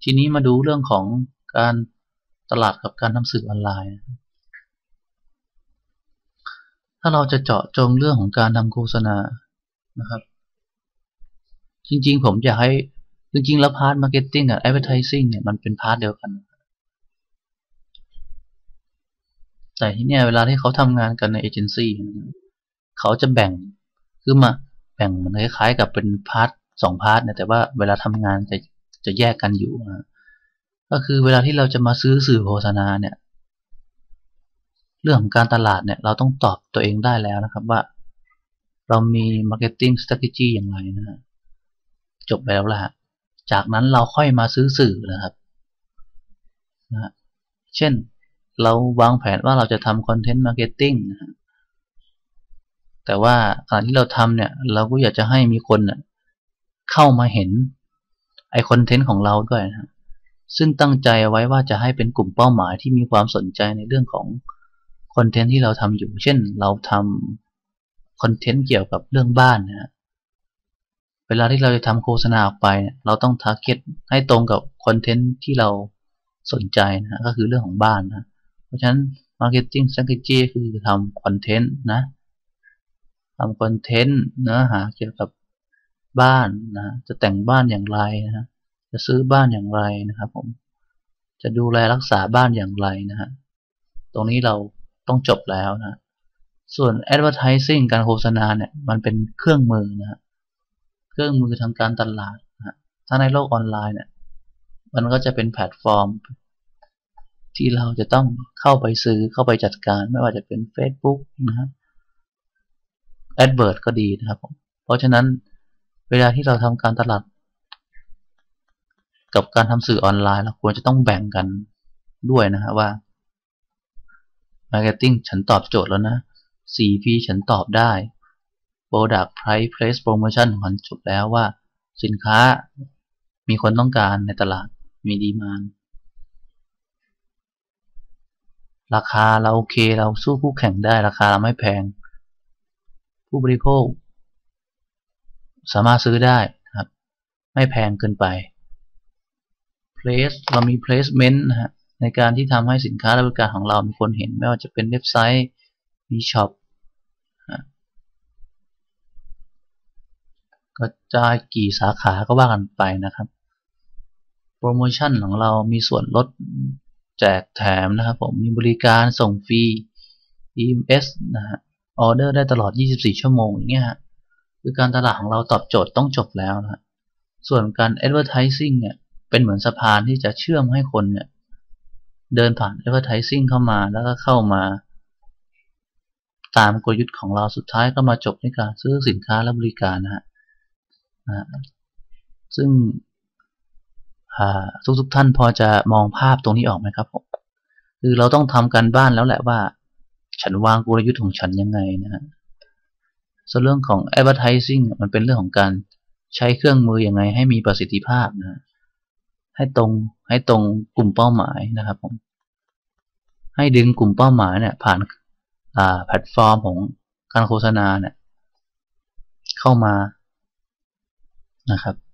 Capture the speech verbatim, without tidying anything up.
ทีนี้มาดูเรื่องของการตลาดกับการทำสื่อออนไลน์ถ้าเราจะเจาะจงเรื่องของการทำโฆษณานะครับจริงๆผมอยากให้จริงๆแล้วพาร์ทมาร์เก็ตติ้งกับแอดเวอร์ไทซิ่งเนี่ยมันเป็นพาร์ทเดียวกันแต่ที่เนี่ยเวลาที่เขาทำงานกันในเอเจนซี่เขาจะแบ่งคือมาแบ่งมันคล้ายๆกับเป็นพาร์ทสองพาร์ทเนี่ยแต่ว่าเวลาทำงานจะจะแยกกันอยู่ก็คือเวลาที่เราจะมาซื้อสื่อโฆษณาเนี่ยเรื่องของการตลาดเนี่ยเราต้องตอบตัวเองได้แล้วนะครับว่าเรามี marketing strategy อย่างไรนะฮะจบไปแล้วล่ะจากนั้นเราค่อยมาซื้อสื่อนะครับนะเช่นเราวางแผนว่าเราจะทำคอนเทนต์มาร์เก็ตติ้งนะฮะแต่ว่าขณะที่เราทำเนี่ยเราก็อยากจะให้มีคนเข้ามาเห็นไอคอนเทนต์ของเราด้วยนะซึ่งตั้งใจไว้ว่าจะให้เป็นกลุ่มเป้าหมายที่มีความสนใจในเรื่องของคอนเทนต์ที่เราทำอยู่เช่นเราทำคอนเทนต์เกี่ยวกับเรื่องบ้านนะฮะเวลาที่เราจะทำโฆษณาออกไปเราต้องทาร์เก็ตให้ตรงกับคอนเทนต์ที่เราสนใจนะก็คือเรื่องของบ้านนะเพราะฉะนั้น Marketing Strategy คือทำคอนเทนต์นะทำคอนเทนต์เนื้อหาเกี่ยวกับบ้านนะจะแต่งบ้านอย่างไรนะจะซื้อบ้านอย่างไรนะครับผมจะดูแลรักษาบ้านอย่างไรนะฮะตรงนี้เราต้องจบแล้วนะส่วน Advertising การโฆษณาเนี่ยมันเป็นเครื่องมือนะเครื่องมือทางการตลาดนะถ้าในโลกออนไลน์เนี่ยมันก็จะเป็นแพลตฟอร์มที่เราจะต้องเข้าไปซื้อเข้าไปจัดการไม่ว่าจะเป็น Facebook นะฮะ Advert ก็ดีนะครับผมเพราะฉะนั้นเวลาที่เราทำการตลาดกับการทำสื่อออนไลน์เราควรจะต้องแบ่งกันด้วยนะฮะว่า Marketing ฉันตอบโจทย์แล้วนะ โฟร์ พี ฉันตอบได้ Product Price Place Promotion ของฉันจบแล้วว่าสินค้ามีคนต้องการในตลาดมีดีมานด์ราคาเราโอเคเราสู้คู่แข่งได้ราคาเราไม่แพงผู้บริโภคสามารถซื้อได้นะครับไม่แพงเกินไป Place เรามี Placement นะฮะในการที่ทำให้สินค้าและบริการของเรามีคนเห็นไม่ว่าจะเป็นเว็บไซต์มีช็อปกระจายกี่สาขาก็ว่ากันไปนะครับโปรโมชั่นของเรามีส่วนลดแจกแถมนะครับผมมีบริการส่งฟรี อี เอ็ม เอส นะฮะออเดอร์ได้ตลอดยี่สิบสี่ชั่วโมงอย่างเงี้ยฮะคือการตลาดของเราตอบโจทย์ต้องจบแล้วนะส่วนการ Advertising เนี่ยเป็นเหมือนสะพานที่จะเชื่อมให้คนเนี่ยเดินผ่าน Advertising เข้ามาแล้วก็เข้ามาตามกลยุทธ์ของเราสุดท้ายก็มาจบในการซื้อสินค้าและบริการนะฮะซึ่งทุกทุกท่านพอจะมองภาพตรงนี้ออกไหมครับผมคือเราต้องทำการบ้านแล้วแหละว่าฉันวางกลยุทธ์ของฉันยังไงนะฮะส่วนเรื่องของ Advertising มันเป็นเรื่องของการใช้เครื่องมือยังไงให้มีประสิทธิภาพนะให้ตรงให้ตรงกลุ่มเป้าหมายนะครับผมให้ดึงกลุ่มเป้าหมายเนี่ยผ่านแพลตฟอร์มของการโฆษณาเนี่ยเข้ามานะครับ